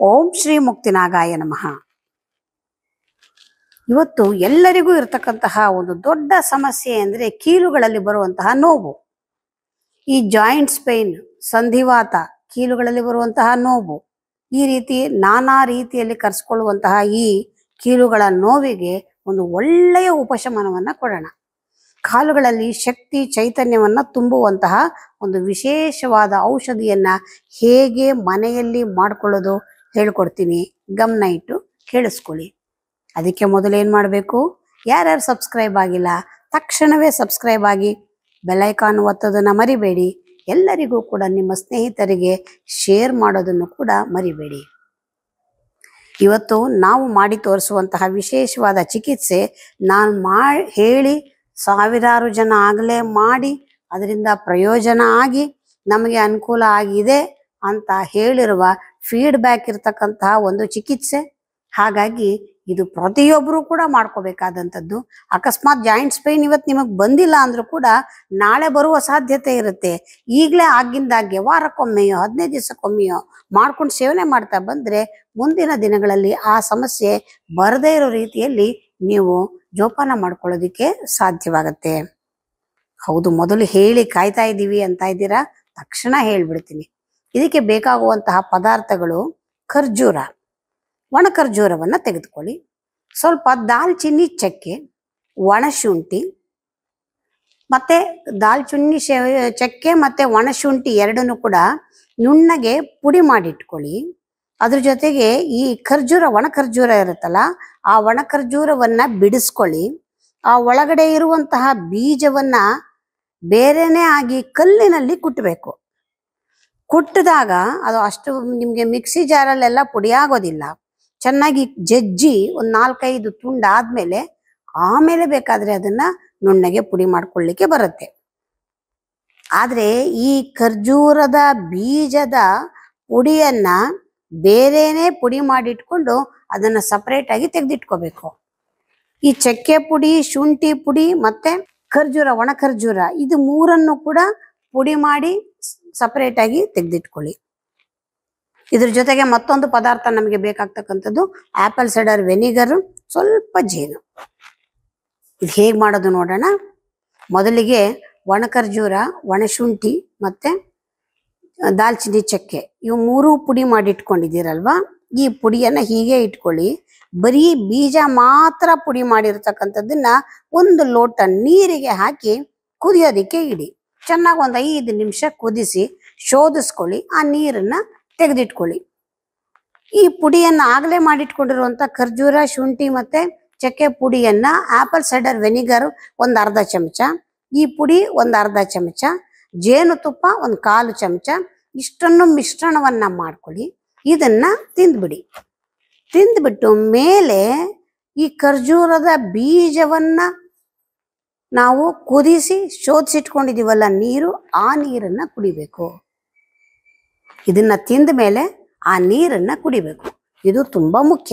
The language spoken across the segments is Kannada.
ಓಂ ಶ್ರೀ ಮುಕ್ತಿನಾಗಾಯ ನಮಃ. ಇವತ್ತು ಎಲ್ಲರಿಗೂ ಇರತಕ್ಕಂತಹ ಒಂದು ದೊಡ್ಡ ಸಮಸ್ಯೆ ಅಂದರೆ ಕೀಲುಗಳಲ್ಲಿ ಬರುವಂತಹ ನೋವು. ಈ ಜಾಯಿಂಟ್ಸ್ ಪೇನ್, ಸಂಧಿವಾತ, ಕೀಲುಗಳಲ್ಲಿ ಬರುವಂತಹ ನೋವು, ಈ ರೀತಿ ನಾನಾ ರೀತಿಯಲ್ಲಿ ಕರೆಸ್ಕೊಳ್ಳುವಂತಹ ಈ ಕೀಲುಗಳ ನೋವಿಗೆ ಒಂದು ಒಳ್ಳೆಯ ಉಪಶಮನವನ್ನು ಕೊಡೋಣ. ಕಾಲುಗಳಲ್ಲಿ ಶಕ್ತಿ ಚೈತನ್ಯವನ್ನು ತುಂಬುವಂತಹ ಒಂದು ವಿಶೇಷವಾದ ಔಷಧಿಯನ್ನು ಹೇಗೆ ಮನೆಯಲ್ಲಿ ಮಾಡಿಕೊಳ್ಳೋದು ಹೇಳ್ಕೊಡ್ತೀನಿ. ಗಮನ ಇಟ್ಟು ಕೇಳಿಸ್ಕೊಳ್ಳಿ. ಅದಕ್ಕೆ ಮೊದಲು ಏನು ಮಾಡಬೇಕು, ಯಾರ್ಯಾರು ಸಬ್ಸ್ಕ್ರೈಬ್ ಆಗಿಲ್ಲ ತಕ್ಷಣವೇ ಸಬ್ಸ್ಕ್ರೈಬ್ ಆಗಿ ಬೆಲ್ಲೈಕಾನ್ ಒತ್ತೋದನ್ನು ಮರಿಬೇಡಿ. ಎಲ್ಲರಿಗೂ ಕೂಡ ನಿಮ್ಮ ಸ್ನೇಹಿತರಿಗೆ ಶೇರ್ ಮಾಡೋದನ್ನು ಕೂಡ ಮರಿಬೇಡಿ. ಇವತ್ತು ನಾವು ಮಾಡಿ ತೋರಿಸುವಂತಹ ವಿಶೇಷವಾದ ಚಿಕಿತ್ಸೆ ನಾನು ಹೇಳಿ ಸಾವಿರಾರು ಜನ ಆಗಲೇ ಮಾಡಿ ಅದರಿಂದ ಪ್ರಯೋಜನ ಆಗಿ ನಮಗೆ ಅನುಕೂಲ ಆಗಿದೆ ಅಂತ ಹೇಳಿರುವ ಫೀಡ್ಬ್ಯಾಕ್ ಇರತಕ್ಕಂತಹ ಒಂದು ಚಿಕಿತ್ಸೆ. ಹಾಗಾಗಿ ಇದು ಪ್ರತಿಯೊಬ್ಬರು ಕೂಡ ಮಾಡ್ಕೋಬೇಕಾದಂಥದ್ದು. ಅಕಸ್ಮಾತ್ ಜಾಯಿಂಟ್ಸ್ ಪೇನ್ ಇವತ್ತು ನಿಮಗೆ ಬಂದಿಲ್ಲ ಅಂದರೂ ಕೂಡ ನಾಳೆ ಬರುವ ಸಾಧ್ಯತೆ ಇರುತ್ತೆ. ಈಗಲೇ ಆಗಿಂದಾಗೆ ವಾರಕ್ಕೊಮ್ಮೆಯೋ 15 ದಿವಸಕ್ಕೊಮ್ಮೆಯೋ ಮಾಡ್ಕೊಂಡು ಸೇವನೆ ಮಾಡ್ತಾ ಬಂದರೆ ಮುಂದಿನ ದಿನಗಳಲ್ಲಿ ಆ ಸಮಸ್ಯೆ ಬರದೇ ಇರೋ ರೀತಿಯಲ್ಲಿ ನೀವು ಜೋಪಾನ ಮಾಡ್ಕೊಳ್ಳೋದಕ್ಕೆ ಸಾಧ್ಯವಾಗತ್ತೆ. ಹೌದು, ಮೊದಲು ಹೇಳಿ ಕಾಯ್ತಾ ಇದ್ದೀವಿ ಅಂತ ಇದ್ದೀರಾ, ತಕ್ಷಣ ಹೇಳ್ಬಿಡ್ತೀನಿ. ಇದಕ್ಕೆ ಬೇಕಾಗುವಂತಹ ಪದಾರ್ಥಗಳು: ಖರ್ಜೂರ, ಒಣ ಖರ್ಜೂರವನ್ನು ತೆಗೆದುಕೊಳ್ಳಿ, ಸ್ವಲ್ಪ ದಾಲ್ಚಿನ್ನಿ ಚಕ್ಕೆ, ಒಣಶುಂಠಿ ಮತ್ತು ದಾಲ್ಚಿನ್ನಿ ಚಕ್ಕೆ ಮತ್ತು ಒಣಶುಂಠಿ ಎರಡನ್ನೂ ಕೂಡ ನುಣ್ಣಗೆ ಪುಡಿ ಮಾಡಿಟ್ಕೊಳ್ಳಿ. ಅದ್ರ ಜೊತೆಗೆ ಈ ಖರ್ಜೂರ, ಒಣ ಖರ್ಜೂರ ಇರುತ್ತಲ್ಲ, ಆ ಒಣ ಖರ್ಜೂರವನ್ನು ಬಿಡಿಸ್ಕೊಳ್ಳಿ. ಆ ಒಳಗಡೆ ಇರುವಂತಹ ಬೀಜವನ್ನು ಬೇರೆನೇ ಆಗಿ ಕಲ್ಲಿನಲ್ಲಿ ಕುಟ್ಟಬೇಕು. ಕುಟ್ಟಿದಾಗ ಅದು ಅಷ್ಟು ನಿಮಗೆ ಮಿಕ್ಸಿ ಜಾರಲ್ಲೆಲ್ಲ ಪುಡಿ ಆಗೋದಿಲ್ಲ. ಚೆನ್ನಾಗಿ ಜಜ್ಜಿ ಒಂದು 4-5 ತುಂಡಾದ್ಮೇಲೆ ಆಮೇಲೆ ಬೇಕಾದರೆ ಅದನ್ನು ನುಣ್ಣಗೆ ಪುಡಿ ಮಾಡ್ಕೊಳ್ಳಿಕ್ಕೆ ಬರುತ್ತೆ. ಆದರೆ ಈ ಖರ್ಜೂರದ ಬೀಜದ ಪುಡಿಯನ್ನು ಬೇರೆನೇ ಪುಡಿ ಮಾಡಿಟ್ಕೊಂಡು ಅದನ್ನು ಸಪ್ರೇಟಾಗಿ ತೆಗೆದಿಟ್ಕೋಬೇಕು. ಈ ಚಕ್ಕೆ ಪುಡಿ, ಶುಂಠಿ ಪುಡಿ ಮತ್ತು ಖರ್ಜೂರ, ಒಣ ಖರ್ಜೂರ, ಇದು ಮೂರನ್ನು ಕೂಡ ಪುಡಿ ಮಾಡಿ ಸಪ್ರೇಟಾಗಿ ತೆಗೆದಿಟ್ಕೊಳ್ಳಿ. ಇದ್ರ ಜೊತೆಗೆ ಮತ್ತೊಂದು ಪದಾರ್ಥ ನಮಗೆ ಬೇಕಾಗ್ತಕ್ಕಂಥದ್ದು ಆ್ಯಪಲ್ ಸೈಡರ್ ವೆನಿಗರು, ಸ್ವಲ್ಪ ಜೇನು. ಇದು ಹೇಗೆ ಮಾಡೋದು ನೋಡೋಣ. ಮೊದಲಿಗೆ ಒಣ ಖರ್ಜೂರ, ಒಣಶುಂಠಿ ಮತ್ತು ದಾಲ್ಚಿನ್ನಿ ಚಕ್ಕೆ ಇವು ಮೂರೂ ಪುಡಿ ಮಾಡಿಟ್ಕೊಂಡಿದ್ದೀರಲ್ವ, ಈ ಪುಡಿಯನ್ನು ಹೀಗೆ ಇಟ್ಕೊಳ್ಳಿ. ಬರೀ ಬೀಜ ಮಾತ್ರ ಪುಡಿ ಮಾಡಿರ್ತಕ್ಕಂಥದ್ದನ್ನ 1 ಲೋಟ ನೀರಿಗೆ ಹಾಕಿ ಕುದಿಯೋದಕ್ಕೆ ಇಡಿ. ಚೆನ್ನಾಗಿ ಒಂದು 5 ನಿಮಿಷ ಕುದಿಸಿ ಶೋಧಿಸ್ಕೊಳ್ಳಿ. ಆ ನೀರನ್ನು ತೆಗೆದಿಟ್ಕೊಳ್ಳಿ. ಈ ಪುಡಿಯನ್ನು ಆಗಲೇ ಮಾಡಿಟ್ಕೊಂಡಿರುವಂಥ ಖರ್ಜೂರ, ಶುಂಠಿ ಮತ್ತು ಚಕ್ಕೆ ಪುಡಿಯನ್ನು ಆ್ಯಪಲ್ ಸೈಡರ್ ವೆನಿಗರ್ ಒಂದು ಅರ್ಧ ಚಮಚ, ಈ ಪುಡಿ ಒಂದು ಅರ್ಧ ಚಮಚ, ಜೇನುತುಪ್ಪ ಒಂದು 1/4 ಚಮಚ, ಇಷ್ಟನ್ನು ಮಿಶ್ರಣವನ್ನು ಮಾಡ್ಕೊಳ್ಳಿ. ಇದನ್ನು ತಿಂದ್ಬಿಡಿ. ತಿಂದ್ಬಿಟ್ಟು ಮೇಲೆ ಈ ಖರ್ಜೂರದ ಬೀಜವನ್ನು ನಾವು ಕುದಿಸಿ ಶೋಧಿಸಿಟ್ಕೊಂಡಿದ್ದೀವಲ್ಲ ನೀರು, ಆ ನೀರನ್ನು ಕುಡಿಬೇಕು. ಇದನ್ನು ತಿಂದ ಮೇಲೆ ಆ ನೀರನ್ನು ಕುಡಿಬೇಕು. ಇದು ತುಂಬ ಮುಖ್ಯ.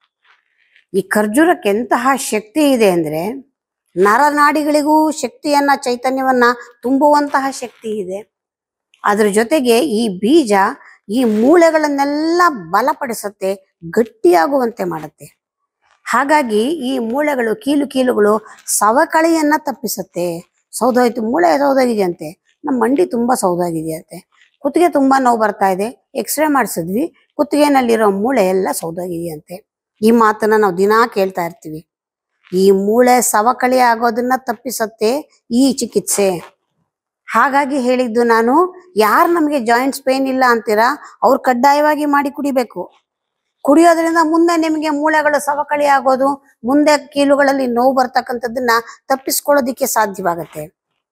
ಈ ಖರ್ಜೂರಕ್ಕೆ ಎಂತಹ ಶಕ್ತಿ ಇದೆ ಅಂದರೆ ನರನಾಡಿಗಳಿಗೂ ಶಕ್ತಿಯನ್ನು, ಚೈತನ್ಯವನ್ನು ತುಂಬುವಂತಹ ಶಕ್ತಿ ಇದೆ. ಅದ್ರ ಜೊತೆಗೆ ಈ ಬೀಜ ಈ ಮೂಳೆಗಳನ್ನೆಲ್ಲ ಬಲಪಡಿಸುತ್ತೆ, ಗಟ್ಟಿಯಾಗುವಂತೆ ಮಾಡುತ್ತೆ. ಹಾಗಾಗಿ ಈ ಮೂಳೆಗಳು, ಕೀಲುಗಳು ಸವಕಳಿಯನ್ನು ತಪ್ಪಿಸುತ್ತೆ. ಸೌದೋಯ್ತು, ಮೂಳೆ ಸೌದೋಗಿದೆಯಂತೆ, ನಮ್ಮ ಮಂಡಿ ತುಂಬ ಸೌದೋಗಿದೆಯಂತೆ, ಕುತ್ತಿಗೆ ತುಂಬ ನೋವು ಬರ್ತಾ ಇದೆ, ಎಕ್ಸ್ರೇ ಮಾಡಿಸಿದ್ವಿ, ಕುತ್ತಿಗೆನಲ್ಲಿರೋ ಮೂಳೆ ಎಲ್ಲ ಸೌದೋಗಿದೆಯಂತೆ. ಈ ಮಾತನ್ನು ನಾವು ದಿನಾ ಕೇಳ್ತಾ ಇರ್ತೀವಿ. ಈ ಮೂಳೆ ಸವಕಳಿ ಆಗೋದನ್ನ ತಪ್ಪಿಸುತ್ತೆ ಈ ಚಿಕಿತ್ಸೆ. ಹಾಗಾಗಿ ಹೇಳಿದ್ದು ನಾನು, ಯಾರು ನಮಗೆ ಜಾಯಿಂಟ್ಸ್ ಪೇನ್ ಇಲ್ಲ ಅಂತೀರಾ ಅವ್ರು ಕಡ್ಡಾಯವಾಗಿ ಮಾಡಿ ಕುಡಿಬೇಕು. ಕುಡಿಯೋದ್ರಿಂದ ಮುಂದೆ ನಿಮಗೆ ಮೂಳೆಗಳು ಸವಕಳಿ ಆಗೋದು, ಮುಂದೆ ಕೀಲುಗಳಲ್ಲಿ ನೋವು ಬರ್ತಕ್ಕಂಥದ್ದನ್ನ ತಪ್ಪಿಸ್ಕೊಳ್ಳೋದಿಕ್ಕೆ ಸಾಧ್ಯವಾಗತ್ತೆ.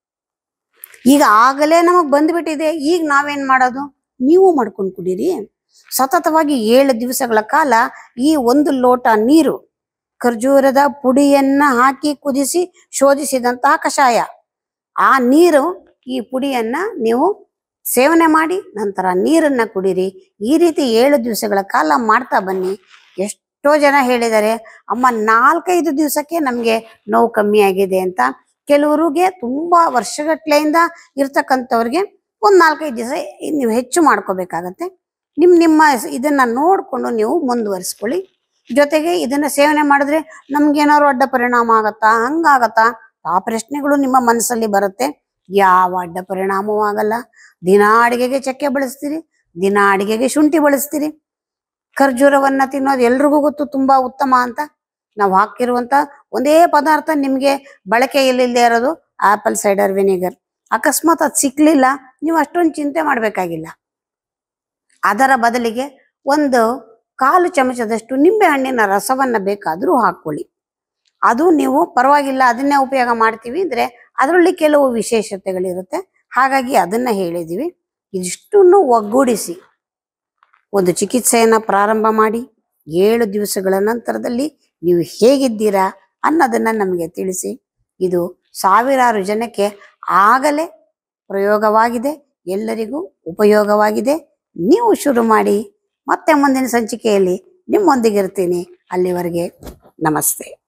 ಈಗ ಆಗಲೇ ನಮಗೆ ಬಂದ್ಬಿಟ್ಟಿದೆ, ಈಗ ನಾವೇನು ಮಾಡೋದು? ನೀವು ಮಾಡ್ಕೊಂಡು ಕುಡೀರಿ. ಸತತವಾಗಿ 7 ದಿವಸಗಳ ಕಾಲ ಈ 1 ಲೋಟ ನೀರು, ಖರ್ಜೂರದ ಪುಡಿಯನ್ನು ಹಾಕಿ ಕುದಿಸಿ ಶೋಧಿಸಿದಂತಹ ಕಷಾಯ, ಆ ನೀರು, ಈ ಪುಡಿಯನ್ನು ನೀವು ಸೇವನೆ ಮಾಡಿ ನಂತರ ನೀರನ್ನು ಕುಡೀರಿ. ಈ ರೀತಿ 7 ದಿವಸಗಳ ಕಾಲ ಮಾಡ್ತಾ ಬನ್ನಿ. ಎಷ್ಟೋ ಜನ ಹೇಳಿದ್ದಾರೆ, ಅಮ್ಮ 4-5 ದಿವಸಕ್ಕೆ ನಮಗೆ ನೋವು ಕಮ್ಮಿ ಆಗಿದೆ ಅಂತ. ಕೆಲವರಿಗೆ ತುಂಬ ವರ್ಷಗಟ್ಲೆಯಿಂದ ಇರ್ತಕ್ಕಂಥವ್ರಿಗೆ ಒಂದು 4-5 ದಿವಸ ನೀವು ಹೆಚ್ಚು ಮಾಡ್ಕೋಬೇಕಾಗತ್ತೆ. ನಿಮ್ಮ ಇದನ್ನ ನೋಡಿಕೊಂಡು ನೀವು ಮುಂದುವರಿಸ್ಕೊಳ್ಳಿ. ಜೊತೆಗೆ ಇದನ್ನ ಸೇವನೆ ಮಾಡಿದ್ರೆ ನಮ್ಗೇನಾದ್ರು ಅಡ್ಡ ಪರಿಣಾಮ ಆಗತ್ತಾ, ಹಂಗಾಗತ್ತಾ, ಆ ಪ್ರಶ್ನೆಗಳು ನಿಮ್ಮ ಮನಸ್ಸಲ್ಲಿ ಬರುತ್ತೆ. ಯಾವ ಅಡ್ಡ ಪರಿಣಾಮವೂ ಆಗಲ್ಲ. ದಿನ ಅಡಿಗೆಗೆ ಚಕ್ಕೆ ಬಳಸ್ತೀರಿ, ದಿನ ಅಡಿಗೆಗೆ ಶುಂಠಿ ಬಳಸ್ತೀರಿ. ಖರ್ಜೂರವನ್ನ ತಿನ್ನೋದು ಎಲ್ರಿಗೂ ಗೊತ್ತು, ತುಂಬಾ ಉತ್ತಮ ಅಂತ. ನಾವು ಹಾಕಿರುವಂತ ಒಂದೇ ಪದಾರ್ಥ ನಿಮ್ಗೆ ಬಳಕೆಯಲ್ಲಿಲ್ಲದೆ ಇರೋದು ಆಪಲ್ ಸೈಡರ್ ವಿನೆಗರ್. ಅಕಸ್ಮಾತ್ ಅದು ಸಿಕ್ಲಿಲ್ಲ, ನೀವು ಅಷ್ಟೊಂದು ಚಿಂತೆ ಮಾಡ್ಬೇಕಾಗಿಲ್ಲ. ಅದರ ಬದಲಿಗೆ 1/4 ಚಮಚದಷ್ಟು ನಿಂಬೆ ಹಣ್ಣಿನ ರಸವನ್ನ ಬೇಕಾದ್ರೂ ಹಾಕೊಳ್ಳಿ. ಅದು ನೀವು ಪರವಾಗಿಲ್ಲ ಅದನ್ನೇ ಉಪಯೋಗ ಮಾಡ್ತೀವಿ ಅಂದ್ರೆ ಅದರಲ್ಲಿ ಕೆಲವು ವಿಶೇಷತೆಗಳಿರುತ್ತೆ, ಹಾಗಾಗಿ ಅದನ್ನ ಹೇಳಿದೀವಿ. ಇದಿಷ್ಟನ್ನು ಒಗ್ಗೂಡಿಸಿ ಒಂದು ಚಿಕಿತ್ಸೆಯನ್ನ ಪ್ರಾರಂಭ ಮಾಡಿ 7 ದಿವಸಗಳ ನಂತರದಲ್ಲಿ ನೀವು ಹೇಗಿದ್ದೀರಾ ಅನ್ನೋದನ್ನ ನಮಗೆ ತಿಳಿಸಿ. ಇದು ಸಾವಿರಾರು ಜನಕ್ಕೆ ಆಗಲೇ ಪ್ರಯೋಗವಾಗಿದೆ, ಎಲ್ಲರಿಗೂ ಉಪಯೋಗವಾಗಿದೆ. ನೀವು ಶುರು ಮಾಡಿ. ಮತ್ತೆ ಮುಂದಿನ ಸಂಚಿಕೆಯಲ್ಲಿ ನಿಮ್ಮೊಂದಿಗಿರ್ತೀನಿ. ಅಲ್ಲಿವರೆಗೆ ನಮಸ್ತೆ.